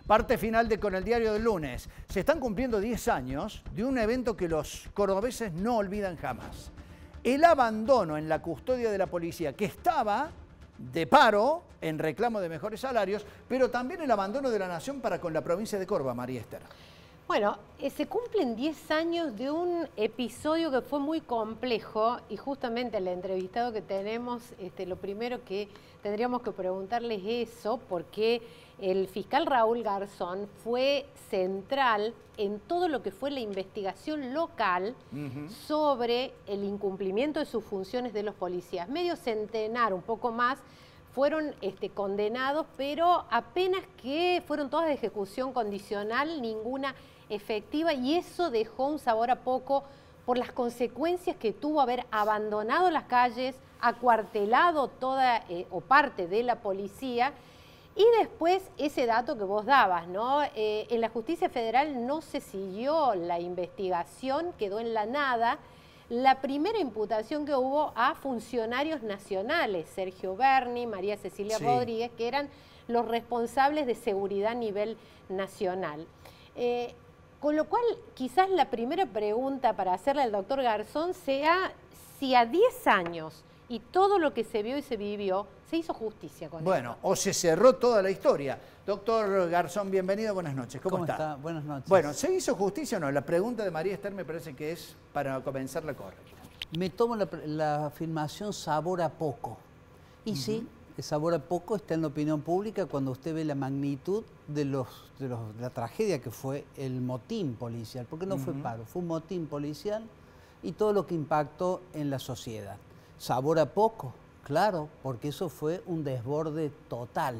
Parte final de Con el Diario del Lunes. Se están cumpliendo 10 años de un evento que los cordobeses no olvidan jamás. El abandono en la custodia de la policía, que estaba de paro en reclamo de mejores salarios, pero también el abandono de la nación para con la provincia de Córdoba, María Esther. Bueno, se cumplen 10 años de un episodio que fue muy complejo y justamente el entrevistado que tenemos, lo primero que tendríamos que preguntarle es eso, porque el fiscal Raúl Garzón fue central en todo lo que fue la investigación local sobre el incumplimiento de sus funciones de los policías. Medio centenar, un poco más, fueron condenados, pero apenas que fueron todas de ejecución condicional, ninguna efectiva, y eso dejó un sabor a poco por las consecuencias que tuvo haber abandonado las calles, acuartelado toda o parte de la policía. Y después ese dato que vos dabas, ¿no? En la justicia federal no se siguió la investigación, quedó en la nada. La primera imputación que hubo a funcionarios nacionales, Sergio Berni, María Cecilia Rodríguez, que eran los responsables de seguridad a nivel nacional. Con lo cual, quizás la primera pregunta para hacerle al doctor Garzón sea si a 10 años y todo lo que se vio y se vivió, se hizo justicia con eso. Bueno, o se cerró toda la historia. Doctor Garzón, bienvenido, buenas noches. ¿Cómo está? Buenas noches. Bueno, ¿se hizo justicia o no? La pregunta de María Esther me parece que es para comenzar la correcta. Me tomo la afirmación sabor a poco. Y sí, el sabor a poco está en la opinión pública cuando usted ve la magnitud de la tragedia que fue el motín policial, porque no fue paro, fue un motín policial y todo lo que impactó en la sociedad. Sabor a poco, claro, porque eso fue un desborde total.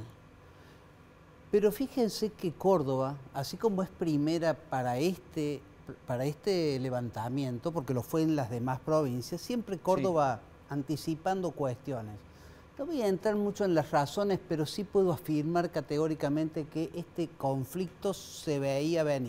Pero fíjense que Córdoba, así como es primera para este levantamiento, porque lo fue en las demás provincias, siempre Córdoba anticipando cuestiones. No voy a entrar mucho en las razones, pero sí puedo afirmar categóricamente que este conflicto se veía venir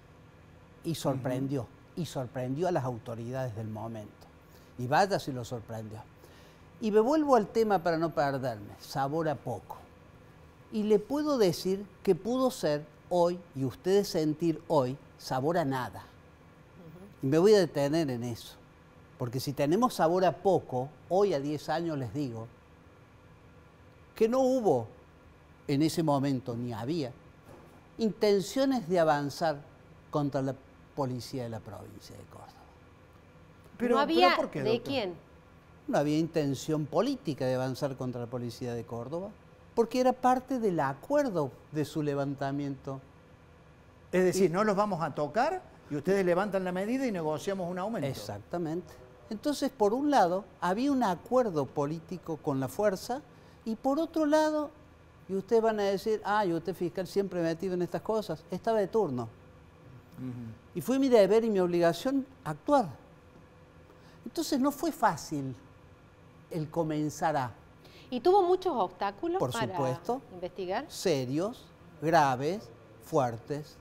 y sorprendió, a las autoridades del momento. Y vaya si lo sorprendió. Y me vuelvo al tema para no perderme, sabor a poco. Y le puedo decir que pudo ser hoy, y ustedes sentir hoy, sabor a nada. Y me voy a detener en eso. Porque si tenemos sabor a poco, hoy a 10 años les digo, que no hubo en ese momento, ni había, intenciones de avanzar contra la policía de la provincia de Córdoba. Pero, ¿no había ¿por qué, de doctor? quién? No había intención política de avanzar contra la policía de Córdoba, porque era parte del acuerdo de su levantamiento. Es decir, no los vamos a tocar y ustedes levantan la medida y negociamos un aumento. Exactamente. Entonces, por un lado, había un acuerdo político con la fuerza, y por otro lado, y ustedes van a decir, y usted fiscal siempre metido en estas cosas, estaba de turno. Y fue mi deber y mi obligación actuar. Entonces no fue fácil el comenzar a... ¿Y tuvo muchos obstáculos para investigar? Serios, graves, fuertes.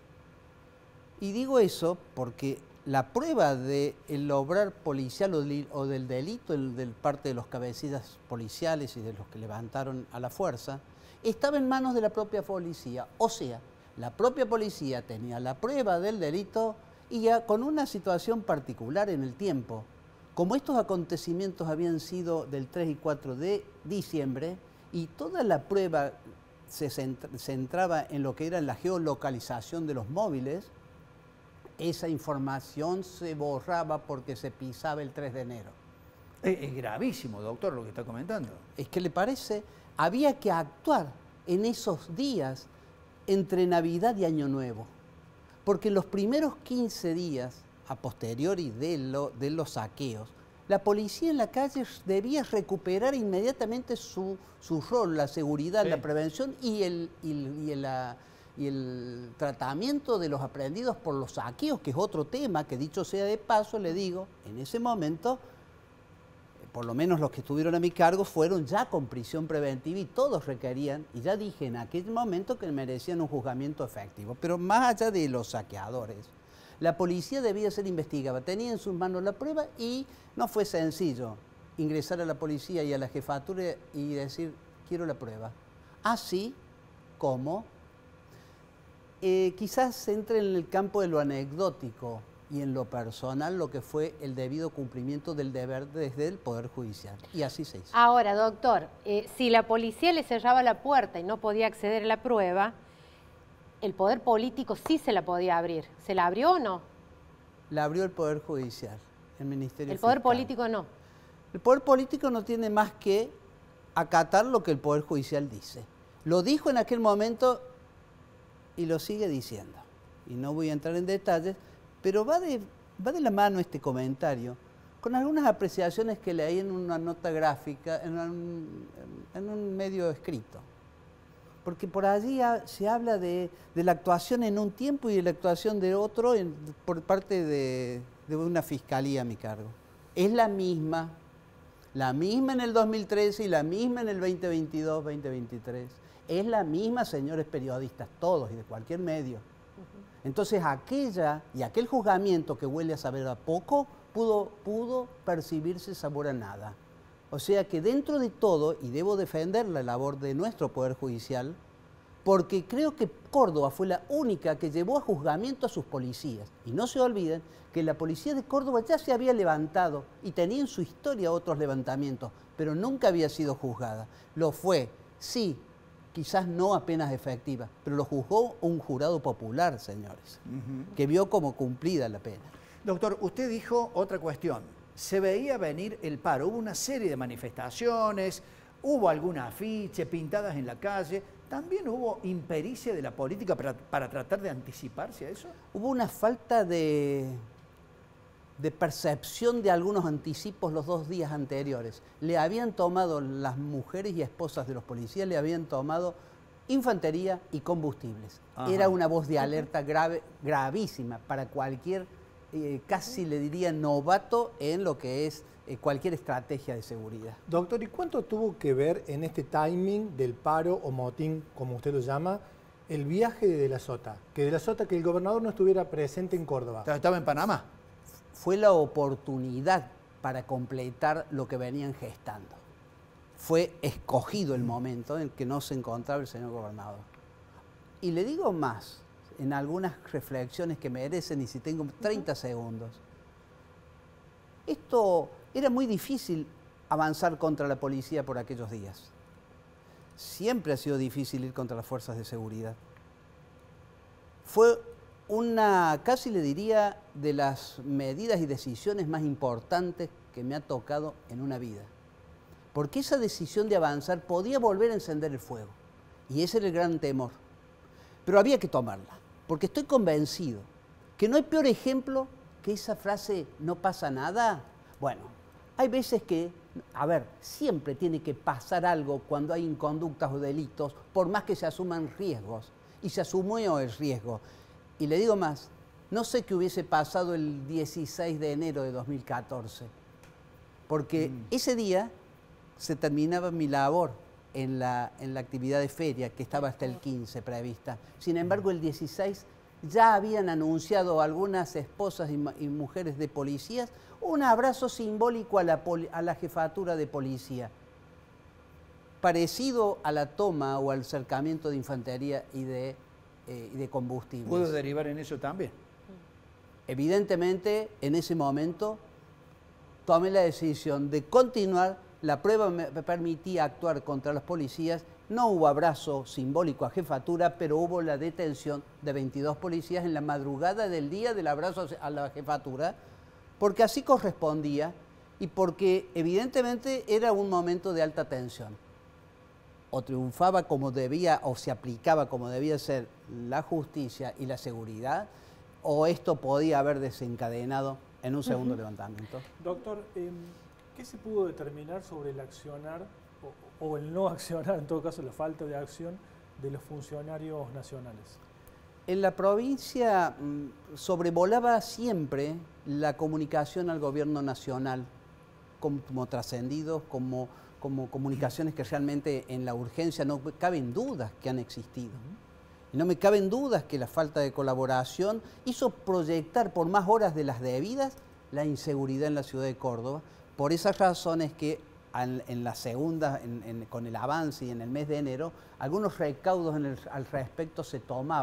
Y digo eso porque la prueba del obrar policial o del delito de parte de los cabecillas policiales y de los que levantaron a la fuerza, estaba en manos de la propia policía. O sea, la propia policía tenía la prueba del delito y ya con una situación particular en el tiempo. Como estos acontecimientos habían sido del 3 y 4 de diciembre y toda la prueba se centraba en lo que era la geolocalización de los móviles, esa información se borraba porque se pisaba el 3 de enero. Es gravísimo, doctor, lo que está comentando. ¿Es que le parece? Había que actuar en esos días entre Navidad y Año Nuevo, porque los primeros 15 días, a posteriori de los saqueos, la policía en la calle debía recuperar inmediatamente su rol, la seguridad, la prevención y el tratamiento de los aprehendidos por los saqueos, que es otro tema que, dicho sea de paso, le digo, en ese momento, por lo menos los que estuvieron a mi cargo, fueron ya con prisión preventiva y todos requerían, y ya dije en aquel momento que merecían un juzgamiento efectivo. Pero más allá de los saqueadores, la policía debía ser investigada, tenía en sus manos la prueba y no fue sencillo ingresar a la policía y a la jefatura y decir, quiero la prueba. Así como Quizás entre en el campo de lo anecdótico y en lo personal lo que fue el debido cumplimiento del deber desde el Poder Judicial. Y así se hizo. Ahora, doctor, si la policía le cerraba la puerta y no podía acceder a la prueba, el Poder Político sí se la podía abrir. ¿Se la abrió o no? La abrió el Poder Judicial, el Ministerio El Poder Fiscal. Político no. El Poder Político no tiene más que acatar lo que el Poder Judicial dice. Lo dijo en aquel momento y lo sigue diciendo. Y no voy a entrar en detalles, pero va de la mano este comentario con algunas apreciaciones que leí en una nota gráfica, en un medio escrito. Porque por allí se habla de la actuación en un tiempo y de la actuación de otro por parte de una fiscalía a mi cargo. Es la misma en el 2013 y la misma en el 2022, 2023. Es la misma, señores periodistas, todos y de cualquier medio. Entonces aquel juzgamiento que huele a saber a poco pudo percibirse sabor a nada. O sea que dentro de todo, y debo defender la labor de nuestro Poder Judicial, porque creo que Córdoba fue la única que llevó a juzgamiento a sus policías. Y no se olviden que la policía de Córdoba ya se había levantado y tenía en su historia otros levantamientos, pero nunca había sido juzgada. Lo fue, sí, quizás no apenas efectiva, pero lo juzgó un jurado popular, señores, que vio como cumplida la pena. Doctor, usted dijo otra cuestión. Se veía venir el paro. Hubo una serie de manifestaciones, hubo algún afiche pintadas en la calle. ¿También hubo impericia de la política para tratar de anticiparse a eso? Hubo una falta de percepción de algunos anticipos los 2 días anteriores. Le habían tomado, las mujeres y esposas de los policías, le habían tomado infantería y combustibles. Ajá. Era una voz de alerta gravísima para cualquier, casi le diría, novato en lo que es cualquier estrategia de seguridad. Doctor, ¿y cuánto tuvo que ver en este timing del paro o motín, como usted lo llama, el viaje de la Sota? Que el gobernador no estuviera presente en Córdoba. ¿Estaba en Panamá? Fue la oportunidad para completar lo que venían gestando. Fue escogido el momento en que no se encontraba el señor gobernador. Y le digo más, en algunas reflexiones que merecen, y si tengo 30 segundos. Esto era muy difícil avanzar contra la policía por aquellos días. Siempre ha sido difícil ir contra las fuerzas de seguridad. Fue casi le diría, de las medidas y decisiones más importantes que me ha tocado en una vida. Porque esa decisión de avanzar podía volver a encender el fuego. Y ese era el gran temor. Pero había que tomarla, porque estoy convencido que no hay peor ejemplo que esa frase, no pasa nada. Bueno, hay veces que, siempre tiene que pasar algo cuando hay inconductas o delitos, por más que se asuman riesgos. Y se asumió el riesgo. Y le digo más, no sé qué hubiese pasado el 16 de enero de 2014, porque ese día se terminaba mi labor en la actividad de feria, que estaba hasta el 15 prevista. Sin embargo, el 16 ya habían anunciado algunas esposas y mujeres de policías un abrazo simbólico a la jefatura de policía, parecido a la toma o al cercamiento de infantería y de combustibles. ¿Pudo derivar en eso también? Evidentemente, en ese momento, tomé la decisión de continuar. La prueba me permitía actuar contra los policías. No hubo abrazo simbólico a jefatura, pero hubo la detención de 22 policías en la madrugada del día del abrazo a la jefatura, porque así correspondía y porque evidentemente era un momento de alta tensión. O triunfaba como debía, o se aplicaba como debía ser la justicia y la seguridad, o esto podía haber desencadenado en un segundo levantamiento. Doctor, ¿qué se pudo determinar sobre el accionar o el no accionar, en todo caso la falta de acción de los funcionarios nacionales? En la provincia sobrevolaba siempre la comunicación al gobierno nacional como trascendidos, como comunicaciones que realmente en la urgencia no caben dudas que han existido. Y no me caben dudas que la falta de colaboración hizo proyectar por más horas de las debidas la inseguridad en la ciudad de Córdoba. Por esas razones que en la segunda, con el avance y en el mes de enero, algunos recaudos al respecto se tomaban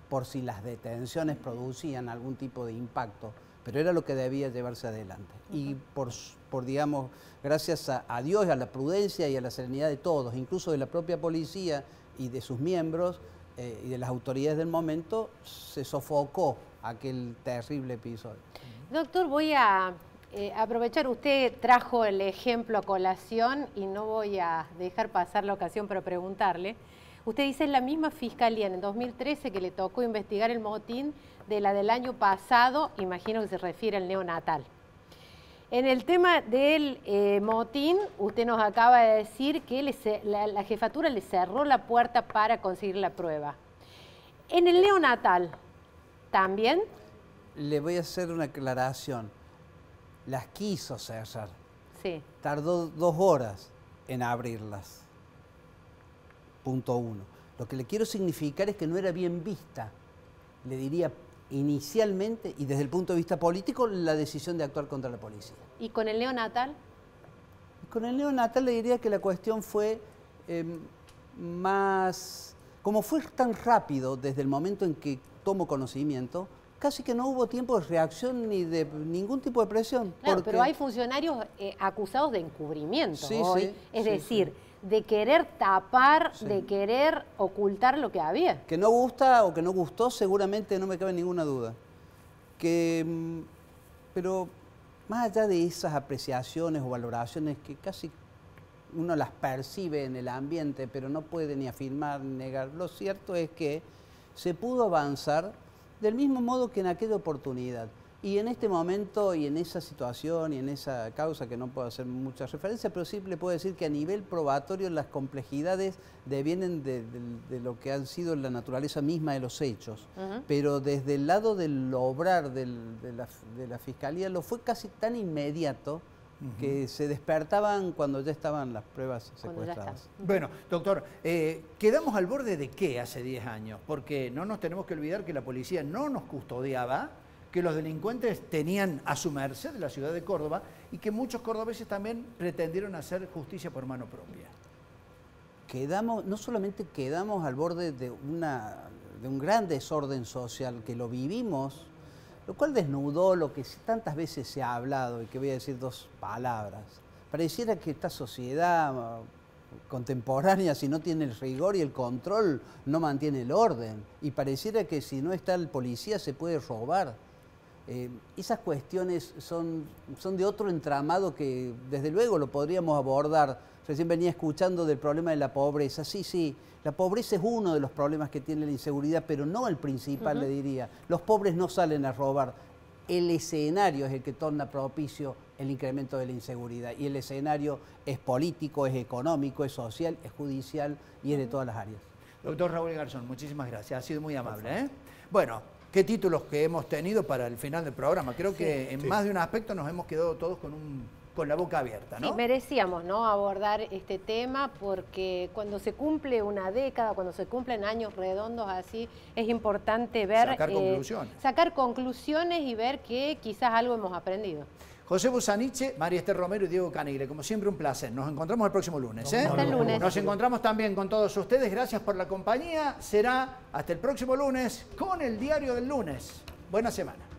por si las detenciones producían algún tipo de impacto, pero era lo que debía llevarse adelante. Y digamos, gracias a Dios, a la prudencia y a la serenidad de todos, incluso de la propia policía y de sus miembros y de las autoridades del momento, se sofocó aquel terrible episodio. Doctor, voy a aprovechar, usted trajo el ejemplo a colación y no voy a dejar pasar la ocasión para preguntarle. Usted dice, es la misma fiscalía en el 2013 que le tocó investigar el motín de la del año pasado, imagino que se refiere al neonatal. En el tema del motín, usted nos acaba de decir que la jefatura le cerró la puerta para conseguir la prueba. En el neonatal, ¿también? Le voy a hacer una aclaración. Las quiso cerrar. Sí. Tardó 2 horas en abrirlas. Punto 1. Lo que le quiero significar es que no era bien vista, le diría inicialmente y desde el punto de vista político, la decisión de actuar contra la policía. ¿Y con el neonatal? Con el neonatal le diría que la cuestión fue más... Como fue tan rápido desde el momento en que tomo conocimiento, casi que no hubo tiempo de reacción ni de ningún tipo de presión. Claro, porque... pero hay funcionarios acusados de encubrimiento hoy, sí, es decir, de querer tapar, de querer ocultar lo que había. Que no gusta o que no gustó, seguramente no me cabe ninguna duda. Pero más allá de esas apreciaciones o valoraciones que casi uno las percibe en el ambiente, pero no puede ni afirmar ni negar, lo cierto es que se pudo avanzar del mismo modo que en aquella oportunidad. Y en este momento y en esa situación y en esa causa, que no puedo hacer mucha referencia, pero sí le puedo decir que a nivel probatorio las complejidades devienen de lo que han sido la naturaleza misma de los hechos. Pero desde el lado del obrar de la Fiscalía lo fue casi tan inmediato que se despertaban cuando ya estaban las pruebas secuestradas. Bueno, doctor, ¿quedamos al borde de qué hace 10 años? Porque no nos tenemos que olvidar que la policía no nos custodiaba, que los delincuentes tenían a su merced la ciudad de Córdoba y que muchos cordobeses también pretendieron hacer justicia por mano propia. No solamente quedamos al borde de un gran desorden social, que lo vivimos, lo cual desnudó lo que tantas veces se ha hablado, y que voy a decir 2 palabras. Pareciera que esta sociedad contemporánea, si no tiene el rigor y el control, no mantiene el orden. Y pareciera que si no está el policía se puede robar. Esas cuestiones son de otro entramado que desde luego lo podríamos abordar. Recién venía escuchando del problema de la pobreza. Sí, la pobreza es uno de los problemas que tiene la inseguridad, pero no el principal, le diría. Los pobres no salen a robar. El escenario es el que torna propicio el incremento de la inseguridad. Y el escenario es político, es económico, es social, es judicial y es de todas las áreas. Doctor Raúl Garzón, muchísimas gracias. Ha sido muy amable. Bueno, qué títulos que hemos tenido para el final del programa. Creo que en más de un aspecto nos hemos quedado todos con la boca abierta, ¿no? Sí, merecíamos, ¿no?, abordar este tema, porque cuando se cumple una década, cuando se cumplen años redondos así, es importante ver... Sacar conclusiones y ver que quizás algo hemos aprendido. José Busaniche, María Esther Romero y Diego Canigre, como siempre un placer. Nos encontramos el próximo lunes. Hasta el lunes. Nos encontramos también con todos ustedes. Gracias por la compañía. Será hasta el próximo lunes con el Diario del Lunes. Buena semana.